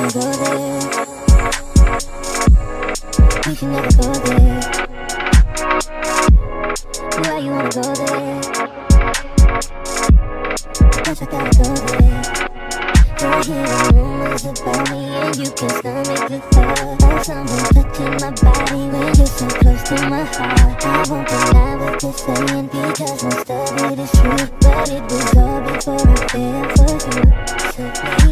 wanna go there. We can never go there. Why you wanna go there? Guess I gotta go there. You're hearing rumors about me, and you can't stomach the thought of someone touching my body when you're so close to my heart. I won't deny what you're saying, because most of it is true, but it was all before I fell for you. So please